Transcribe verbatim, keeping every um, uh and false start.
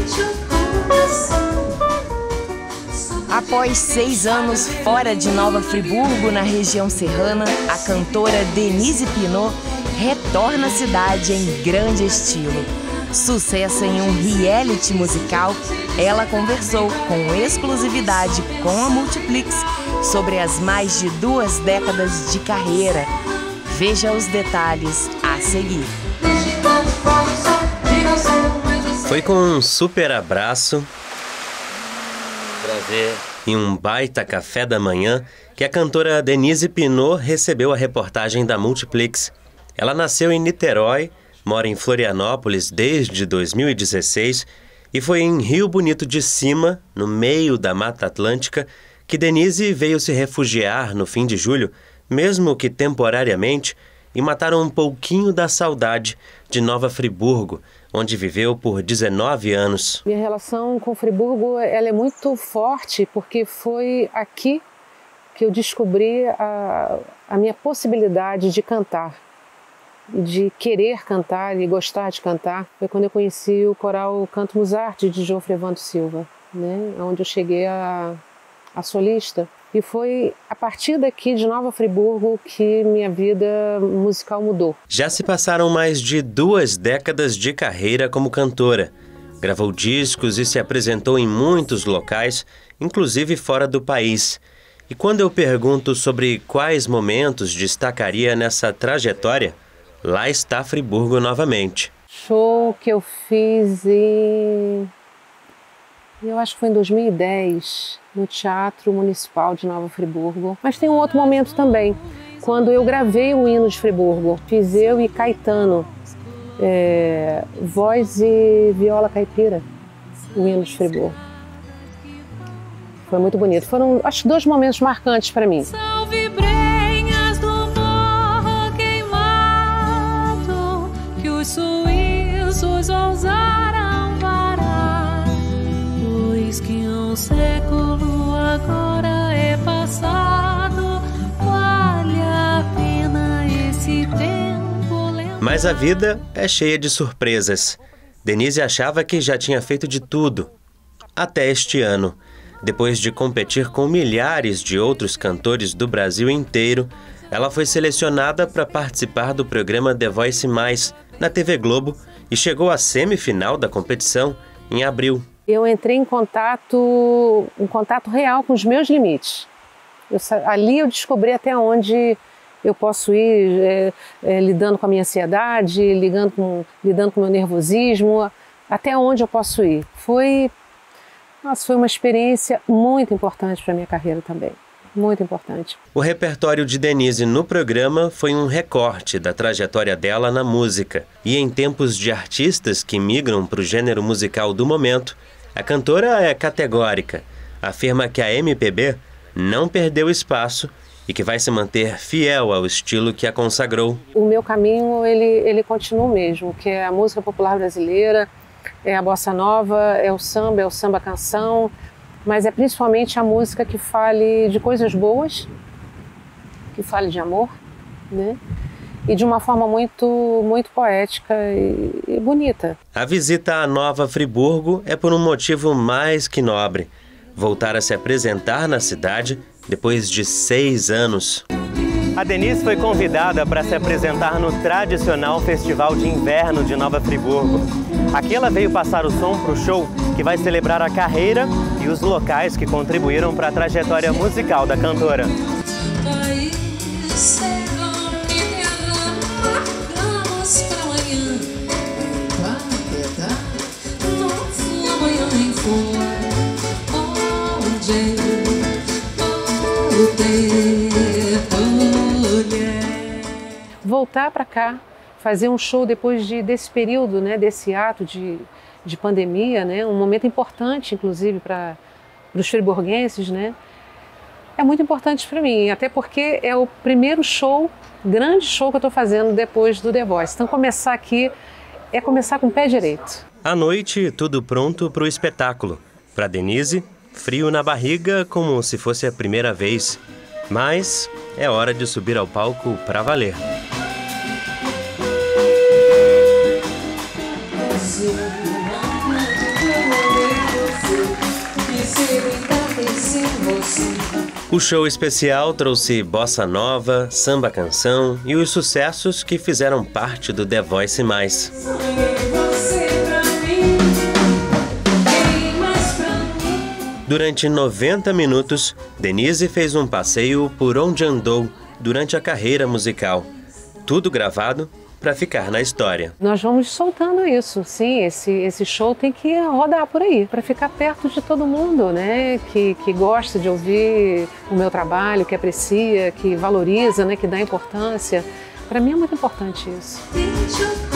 Após seis anos fora de Nova Friburgo, na região serrana, a cantora Denise Pinot retorna à cidade em grande estilo. Sucesso em um reality musical, ela conversou com exclusividade com a Multiplex sobre as mais de duas décadas de carreira. Veja os detalhes a seguir. Foi com um super abraço, prazer e um baita café da manhã que a cantora Denise Pinot recebeu a reportagem da Multiplex. Ela nasceu em Niterói, mora em Florianópolis desde dois mil e dezesseis e foi em Rio Bonito de Cima, no meio da Mata Atlântica, que Denise veio se refugiar no fim de julho, mesmo que temporariamente, e matar um pouquinho da saudade de Nova Friburgo, onde viveu por dezenove anos. Minha relação com Friburgo ela é muito forte, porque foi aqui que eu descobri a, a minha possibilidade de cantar, de querer cantar e gostar de cantar. Foi quando eu conheci o coral Canto Musarte de Jofre Evandro Silva, né? Onde eu cheguei a, a solista. E foi a partir daqui de Nova Friburgo que minha vida musical mudou. Já se passaram mais de duas décadas de carreira como cantora. Gravou discos e se apresentou em muitos locais, inclusive fora do país. E quando eu pergunto sobre quais momentos destacaria nessa trajetória, lá está Friburgo novamente. Show que eu fiz em... eu acho que foi em dois mil e dez, no Teatro Municipal de Nova Friburgo. Mas tem um outro momento também, quando eu gravei o hino de Friburgo. Fiz eu e Caetano, é, voz e viola caipira, o hino de Friburgo. Foi muito bonito. Foram, acho, dois momentos marcantes para mim. Salve brenhas do morro queimado, que os suíços ousaram varar, pois que um século agora é passado, vale a pena esse tempo lembrar. Mas a vida é cheia de surpresas. Denise achava que já tinha feito de tudo, até este ano. Depois de competir com milhares de outros cantores do Brasil inteiro, ela foi selecionada para participar do programa The Voice Mais, na T V Globo, e chegou à semifinal da competição em abril. Eu entrei em contato, em contato real com os meus limites. Eu, ali eu descobri até onde eu posso ir, é, é, lidando com a minha ansiedade, lidando com, lidando com o meu nervosismo, até onde eu posso ir. Foi... Nossa, foi uma experiência muito importante para a minha carreira também, muito importante. O repertório de Denise no programa foi um recorte da trajetória dela na música. E em tempos de artistas que migram para o gênero musical do momento, a cantora é categórica, afirma que a M P B não perdeu espaço e que vai se manter fiel ao estilo que a consagrou. O meu caminho, ele, ele continua o mesmo, que é a música popular brasileira, é a bossa nova, é o samba, é o samba canção, mas é principalmente a música que fale de coisas boas, que fale de amor, né? E de uma forma muito, muito poética e, e bonita. A visita à Nova Friburgo é por um motivo mais que nobre: voltar a se apresentar na cidade depois de seis anos. A Denise foi convidada para se apresentar no tradicional Festival de Inverno de Nova Friburgo. Aqui ela veio passar o som para o show que vai celebrar a carreira e os locais que contribuíram para a trajetória musical da cantora. Voltar para cá, fazer um show depois de, desse período, né, desse ato de, de pandemia, né, um momento importante, inclusive, para os friburguenses, né, é muito importante para mim, até porque é o primeiro show, grande show que eu estou fazendo depois do The Voice. Então, começar aqui é começar com o pé direito. À noite, tudo pronto para o espetáculo. Para Denise, frio na barriga, como se fosse a primeira vez. Mas é hora de subir ao palco para valer. O show especial trouxe bossa nova, samba canção e os sucessos que fizeram parte do The Voice Mais. Durante noventa minutos, Denise fez um passeio por onde andou durante a carreira musical. Tudo gravado para ficar na história. Nós vamos soltando isso, sim, esse, esse show tem que rodar por aí, para ficar perto de todo mundo, né, que, que gosta de ouvir o meu trabalho, que aprecia, que valoriza, né, que dá importância. Para mim é muito importante isso.